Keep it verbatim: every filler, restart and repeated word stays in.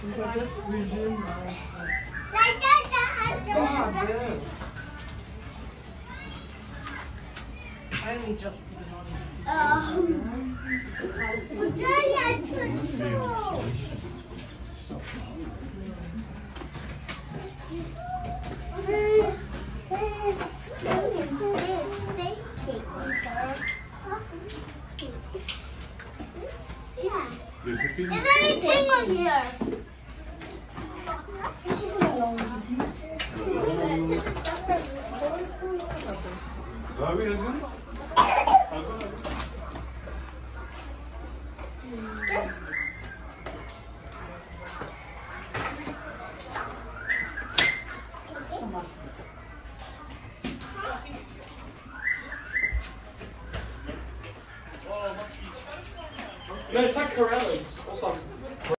Since I just resumed my... God, good. I only just put it on just Um, There's anything on here. No, it's like Corella's or something.